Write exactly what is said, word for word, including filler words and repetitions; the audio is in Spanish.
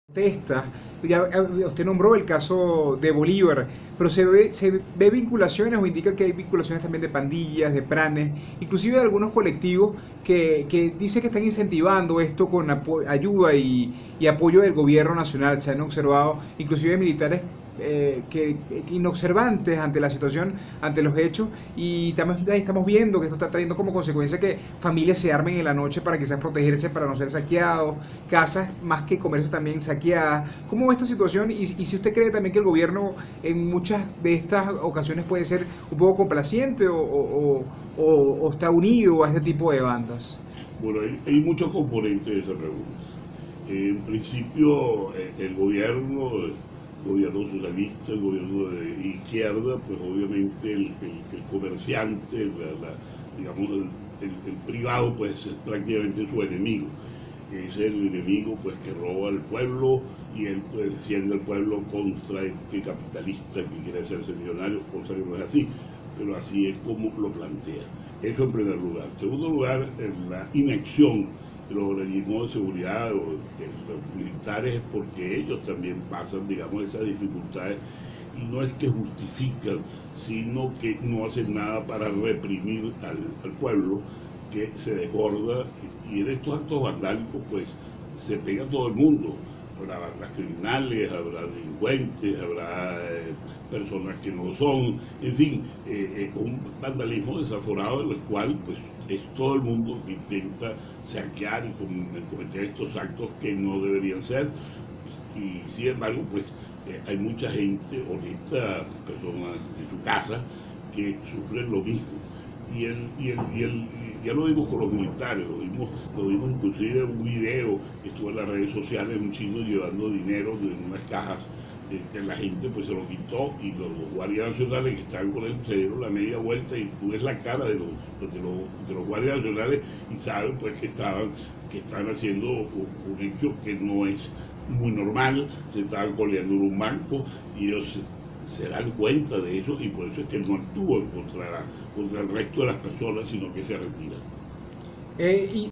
Protestas, ya eh, usted nombró el caso de Bolívar, pero se ve, se ve vinculaciones o indica que hay vinculaciones también de pandillas, de pranes, inclusive de algunos colectivos que, que dicen que están incentivando esto con apo- ayuda y, y apoyo del gobierno nacional. Se han observado inclusive militares eh, que, inobservantes ante la situación, ante los hechos, y también estamos viendo que esto está trayendo como consecuencia que familias se armen en la noche para quizás protegerse, para no ser saqueados, casas más que comercio también saqueadas. ¿Cómo ve esta situación? Y, y si usted cree también que el gobierno en muchas de estas ocasiones puede ser un poco complaciente o, o, o, o está unido a este tipo de bandas. Bueno, hay, hay muchos componentes de esa pregunta. Eh, en principio, eh, el gobierno, el gobierno socialista, el gobierno de izquierda, pues obviamente el, el- el comerciante, la- la- digamos, el, el- el privado, pues es prácticamente su enemigo. Es el enemigo pues que roba al pueblo y él pues defiende al pueblo contra el que capitalista que quiere hacerse millonario, cosa que no es así, pero así es como lo plantea. Eso en primer lugar. En segundo lugar, en la inacción de los organismos de seguridad o de los militares es porque ellos también pasan, digamos, esas dificultades y no es que justifican, sino que no hacen nada para reprimir al, al pueblo que se desborda y en estos actos vandálicos pues se pega todo el mundo. Habrá bandas criminales, habrá delincuentes, habrá eh, personas que no lo son, en fin, eh, eh, un vandalismo desaforado en el cual pues es todo el mundo que intenta saquear y cometer estos actos que no deberían ser y sin embargo pues eh, hay mucha gente honesta, personas de su casa que sufren lo mismo y, el, y, el, y, el, ya lo vimos con los militares, lo vimos, lo vimos inclusive en un video que estuvo en las redes sociales, un chino llevando dinero en unas cajas eh, que la gente pues se lo quitó y los, los guardias nacionales que estaban con él se dieron la media vuelta y tú ves la cara de los, de los, de los guardias nacionales y saben pues que estaban, que estaban haciendo un, un hecho que no es muy normal, se estaban coleando en un banco y ellos se dan cuenta de eso y por eso es que no actúan contra, contra el resto de las personas, sino que se retiran. Eh, y